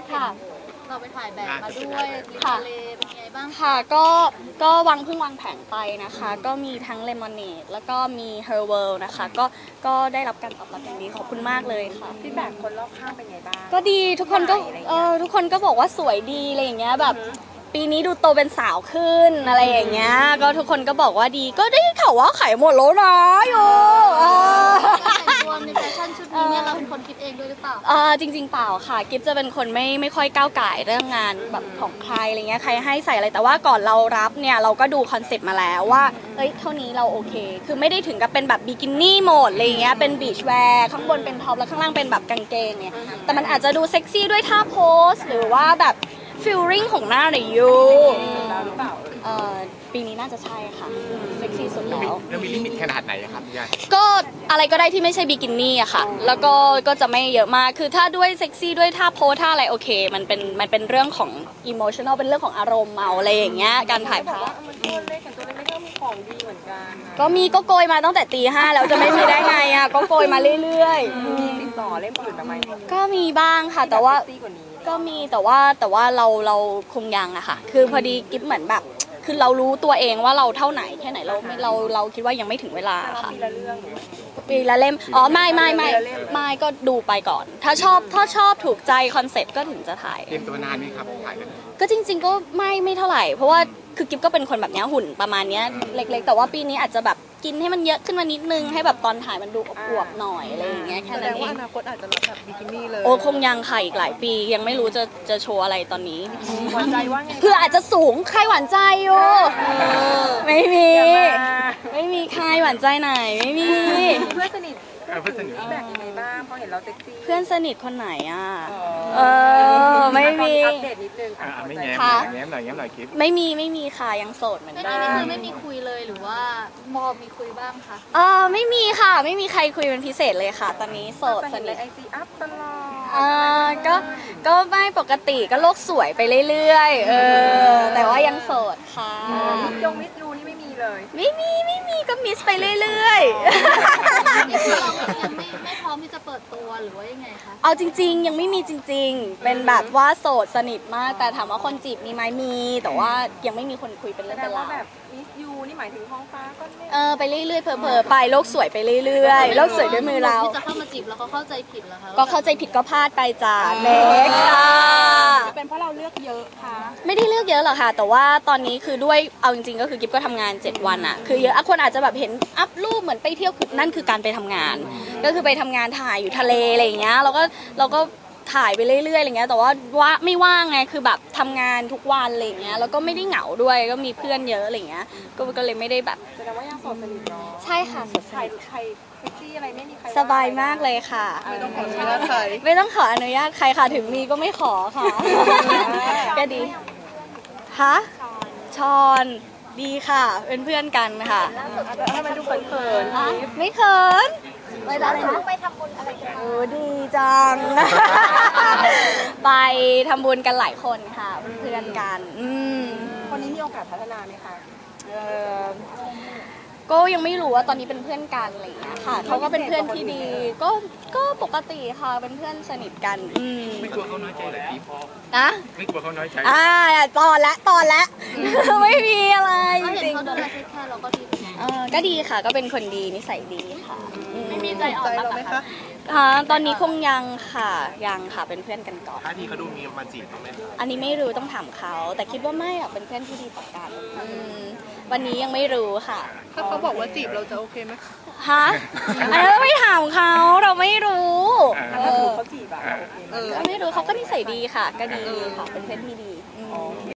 ค่ะเราไปถ่ายแบบมาด้วยริมทะเลเป็นไงบ้างค่ะก็เพิ่งวางแผนไปนะคะก็มีทั้งเลมอนเนดแล้วก็มีเฮอร์เวิลนะคะก็ได้รับการตอบรับอย่างดีขอบคุณมากเลยค่ะพี่แบบคนรอบข้างเป็นไงบ้างก็ดีทุกคนก็บอกว่าสวยดีอะไรอย่างเงี้ยแบบปีนี้ดูโตเป็นสาวขึ้นอะไรอย่างเงี้ยก็ทุกคนก็บอกว่าดีก็ได้ข่าวว่าขายหมดแล้วนะอยู่แต่งตัวในแฟชั่นชุดนี้เนี่ยเราเป็นคนคิดเองด้วยหรือเปล่าจริงๆเปล่าค่ะกิฟจะเป็นคนไม่ค่อยก้าวไก่เรื่องงานแบบของใครอะไรเงี้ยใครให้ใส่อะไรแต่ว่าก่อนเรารับเนี่ยเราก็ดูคอนเซ็ปต์มาแล้วว่าเท่านี้เราโอเคคือไม่ได้ถึงกับเป็นแบบบิกินี่โหมดอะไรเงี้ยเป็นบีชแวร์ข้างบนเป็นท็อปแล้วข้างล่างเป็นแบบกางเกงเนี่ยแต่มันอาจจะดูเซ็กซี่ด้วยท่าโพสหรือว่าแบบฟิลลิ่งของหน้าหน่อยยูปีนี้น่าจะใช่ค่ะเซ็กซี่สุดแล้วมีลิมิตขนาดไหนครับพี่ยายก็อะไรก็ได้ที่ไม่ใช่บิกินี่อะค่ะแล้วก็จะไม่เยอะมากคือถ้าด้วยเซ็กซี่ด้วยท่าโพสท่าอะไรโอเคมันเป็นเรื่องของอิโมชันแนลเป็นเรื่องของอารมณ์เอาอะไรอย่างเงี้ยการถ่ายภาพมันตัวเล็กกับตัวเล็กก็มีของดีเหมือนกันก็โกยมาตั้งแต่ตี 5แล้วจะไม่มีได้ไงอะก็โกยมาเรื่อยติดต่อเล่มอื่นทำไมก็มีบ้างค่ะแต่ว่าก็มีแต่ว่าเราคงยังอะค่ะคือพอดีกิ๊บเหมือนแบบคือเรารู้ตัวเองว่าเราเท่าไหนแค่ไหนเราคิดว่ายังไม่ถึงเวลาค่ะปีละเล่มไม่ก็ดูไปก่อนถ้าชอบถูกใจคอนเซ็ปต์ก็ถึงจะถ่ายเตรียมตัวนานไหมครับถ่ายกันก็จริงๆก็ไม่เท่าไหร่เพราะว่าคือกิ๊บก็เป็นคนแบบนี้หุ่นประมาณนี้เล็กๆแต่ว่าปีนี้อาจจะแบบกินให้มันเยอะขึ้นมานิดนึงให้แบบตอนถ่ายมันดูอวบๆหน่อยอะไรอย่างเงี้ยแค่นั้นเองแสดงว่าอนาคตอาจจะรับแบบบิกินี่เลยคงยังค่ะอีกหลายปียังไม่รู้จะโชว์อะไรตอนนี้หวานใจว่าไงเพื่ออาจจะสูงใครหวานใจอยู่ไม่มีใครหวานใจไหนไม่มีเพื่อนสนิทเพื่อนสนิทแบบยังไงบ้างพอเห็นเราเซ็กซี่เพื่อนสนิทคนไหนอ่ะไม่มีอัปเดตนิดนึงไม่แง้มหน่อยคลิปไม่มีค่ะยังโสดเหมือนกันไม่คือไม่มีคุยเลยหรือว่ามีคุยบ้างคะไม่มีค่ะไม่มีใครคุยเป็นพิเศษเลยค่ะตอนนี้โสดสนิทไอจีอัพตลอดก็ไม่ปกติก็โลกสวยไปเรื่อยๆแต่ว่ายังโสดค่ะมิสยูนี่ไม่มีเลยไม่มีก็มิสไปเรื่อยนี่คือเรายังไม่พร้อมที่จะเปิดตัวหรือว่ายังไงคะเอาจริงๆยังไม่มีจริงๆเป็นแบบว่าโสดสนิทมากแต่ถามว่าคนจีบมีไหมมีแต่ว่ายังไม่มีคนคุยเป็นเรื่องเป็นราวแบบมิสยูนี่หมายถึงท้องฟ้าก็ไปเรื่อยๆเผลอๆไปโลกสวยไปเรื่อยๆโลกสวยด้วยมือเราที่จะเข้ามาจีบแล้วเขาเข้าใจผิดเหรอคะก็เข้าใจผิดก็พลาดไปจ้าเน็กซ์เป็นเพราะเราเลือกเยอะค่ะไม่ได้เลือกเยอะหรอกค่ะแต่ว่าตอนนี้คือด้วยเอาจริงๆก็คือกิ๊บก็ทำงาน7 วันอะคือเยอะคนอาจจะแบบเห็นอัพรูปเหมือนไปเที่ยวนั่นคือการไปทำงานก็คือไปทำงานถ่ายอยู่ทะเลอะไรอย่างเงี้ยเราก็ถ่ายไปเรื่อยๆอะไรเงี้ยแต่ว่าไม่ว่างไงคือแบบทำงานทุกวันอะไรเงี้ยแล้วก็ไม่ได้เหงาด้วยก็มีเพื่อนเยอะอะไรเงี้ยก็เลยไม่ได้แบบแสดงว่ายังโสดสนิทเนาะใช่ค่ะสดใสใครเซ็กซี่อะไรไม่มีใครสบายมากเลยค่ะไม่ต้องขออนุญาตใครไม่ต้องขออนุญาตใครค่ะถึงมีก็ไม่ขอค่ะก็ดีฮะชอนดีค่ะเป็นเพื่อนกันค่ะถ้ามันดูเขินไม่เขินไปอะไรนะไปทำบุญอะไรกันดีจังไปทำบุญกันหลายคนค่ะเพื่อนกันคนนี้มีโอกาสพัฒนาไหมคะก็ยังไม่รู้ว่าตอนนี้เป็นเพื่อนกันอะไรอย่างเงี้ยค่ะเขาก็เป็นเพื่อนที่ดีก็ปกติค่ะเป็นเพื่อนสนิทกันไม่กลัวเขาน้อยใจเหรอพี่นะไม่กลัวเขาน้อยใจตอนละไม่มีอะไรจริงเขาดูแลแค่เราก็ดีก็ดีค่ะก็เป็นคนดีนิสัยดีค่ะไม่มีใจอ่อนเราไหมคะตอนนี้คงยังค่ะเป็นเพื่อนกันก่อนถ้าที่เขาดูมีมาจีบไหมอันนี้ไม่รู้ต้องถามเขาแต่คิดว่าไม่เป็นเพื่อนที่ดีต่อกันวันนี้ยังไม่รู้ค่ะถ้าเขาบอกว่าจีบเราจะโอเคไหมฮะอันนั้นไม่ถามเขาเราไม่รู้ถ้าเขาจีบอะไม่รู้เขาก็นิสัยดีค่ะก็ดีค่ะเป็นเพื่อนที่ดี